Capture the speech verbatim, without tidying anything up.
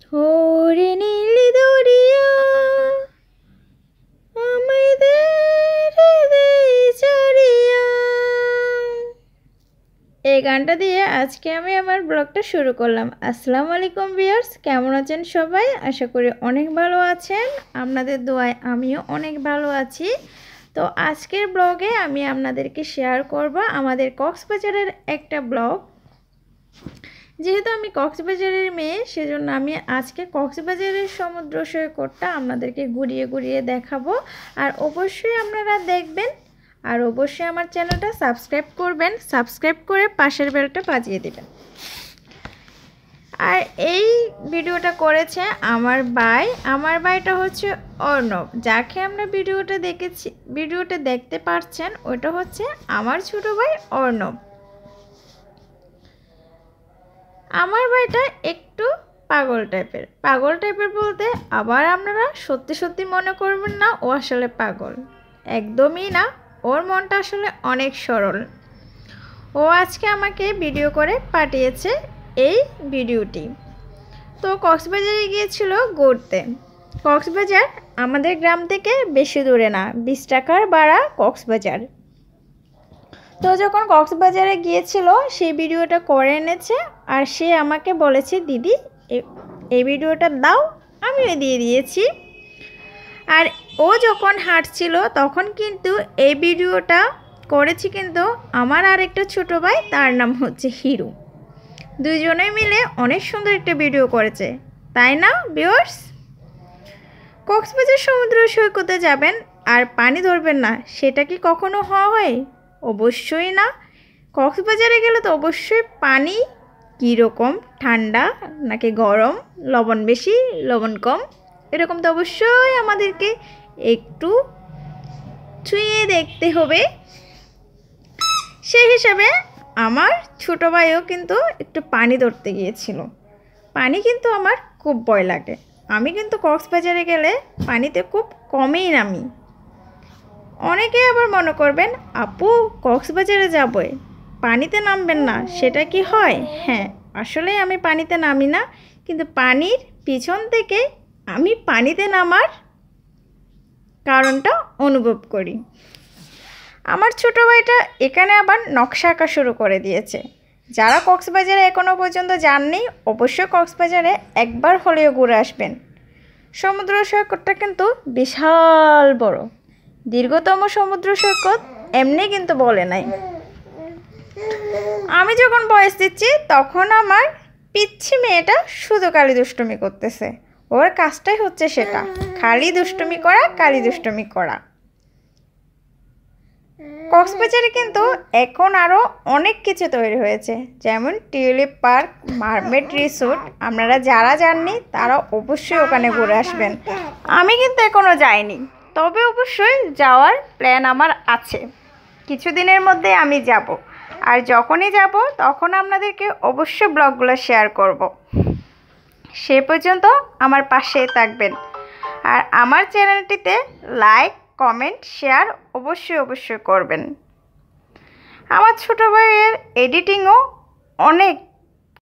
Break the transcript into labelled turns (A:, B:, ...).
A: ওরে নীল দরিয়া আমায় দে রে দে চড়িয়া। এই গানটা দিয়ে আজকে আমি আমার ব্লগটা শুরু করলাম। আসসালামু আলাইকুম ভিউয়ার্স, কেমন আছেন সবাই? আশা করি অনেক ভালো আছেন। আপনাদের দোয়ায় আমিও অনেক ভালো আছি। তো আজকের ব্লগে আমি আপনাদেরকে শেয়ার করব আমাদের কক্সবাজারের একটা ব্লগ। যেহেতু আমি কক্সবাজারের মেয়ে, সেজন্য আমি আজকে কক্সবাজারের সমুদ্র সৈকতটা আপনাদেরকে ঘুরিয়ে ঘুরিয়ে দেখাবো। আর অবশ্যই আপনারা দেখবেন, আর অবশ্যই আমার চ্যানেলটা সাবস্ক্রাইব করবেন। সাবস্ক্রাইব করে পাশের বেলটা বাজিয়ে দেবেন। আর এই ভিডিওটা করেছে আমার ভাই। আমার ভাইটা হচ্ছে অর্ণব, যাকে আমরা ভিডিওটা দেখেছি ভিডিওটা দেখতে পাচ্ছেন, ওটা হচ্ছে আমার ছোট ভাই অর্ণব। আমার ভাইটা একটু পাগল টাইপের। পাগল টাইপের বলতে আবার আপনারা সত্যি সত্যি মনে করবেন না ও আসলে পাগল, একদমই না। ওর মনটা আসলে অনেক সরল। ও আজকে আমাকে ভিডিও করে পাঠিয়েছে এই ভিডিওটি। তো কক্সবাজারে গিয়েছিল ঘুরতে। কক্সবাজার আমাদের গ্রাম থেকে বেশি দূরে না, বিশ টাকার ভাড়া কক্সবাজার। তো যখন কক্সবাজারে গিয়েছিল সেই ভিডিওটা করে এনেছে, আর সে আমাকে বলেছে দিদি এই ভিডিওটা দাও, আমিও দিয়ে দিয়েছি। আর ও যখন হাঁটছিল তখন কিন্তু এই ভিডিওটা করেছি কিন্তু আমার আরেকটা ছোটো ভাই, তার নাম হচ্ছে হিরু। দুইজনে মিলে অনেক সুন্দর একটা ভিডিও করেছে, তাই না ভিউয়ার্স? কক্সবাজার সমুদ্র সৈকতে যাবেন আর পানি ধরবেন না, সেটা কি কখনো হয়? অবশ্যই না। কক্সবাজারে গেলে তো অবশ্যই পানি কীরকম, ঠান্ডা নাকি গরম, লবণ বেশি লবণ কম, এরকম তো অবশ্যই আমাদেরকে একটু ছুঁয়ে দেখতে হবে। সেই হিসাবে আমার ছোটো ভাইও কিন্তু একটু পানি ধরতে গিয়েছিল। পানি কিন্তু আমার খুব ভয় লাগে। আমি কিন্তু কক্সবাজারে গেলে পানিতে খুব কমই নামি। অনেকে আবার মনে করবেন আপু কক্সবাজারে যাবে পানিতে নামবেন না, সেটা কি হয়? হ্যাঁ, আসলে আমি পানিতে নামি না, কিন্তু পানির পিছন থেকে আমি পানিতে নামার কারণটা অনুভব করি। আমার ছোটো ভাইটা এখানে আবার নকশা আঁকা শুরু করে দিয়েছে। যারা কক্সবাজারে এখনও পর্যন্ত যাননি, অবশ্যই কক্সবাজারে একবার হলেও ঘুরে আসবেন। সমুদ্র সৈকতটা কিন্তু বিশাল বড়, দীর্ঘতম সমুদ্র সৈকত এমনি কিন্তু বলে নাই। আমি যখন বয়স দিচ্ছি তখন আমার পিচ্ছি মেয়েটা শুধু কালি দুষ্টুমি করতেছে। ওর কাজটাই হচ্ছে সেটা, খালি দুষ্টুমি করা, কালি দুষ্টুমি করা। কক্সবাজারে কিন্তু এখন আরও অনেক কিছু তৈরি হয়েছে, যেমন টিউলিপ পার্ক, মারমেড রিসোর্ট। আপনারা যারা যাননি তারা অবশ্যই ওখানে ঘুরে আসবেন। আমি কিন্তু এখনও যাইনি, তবে অবশ্যই যাওয়ার প্ল্যান আমার আছে। কিছুদিনের মধ্যে আমি যাব, আর যখনই যাব তখন আপনাদেরকে অবশ্যই ব্লগগুলো শেয়ার করব। সে পর্যন্ত আমার পাশেই থাকবেন, আর আমার চ্যানেলটিতে লাইক, কমেন্ট, শেয়ার অবশ্যই অবশ্যই করবেন। আমার ছোটো ভাইয়ের এডিটিংও অনেক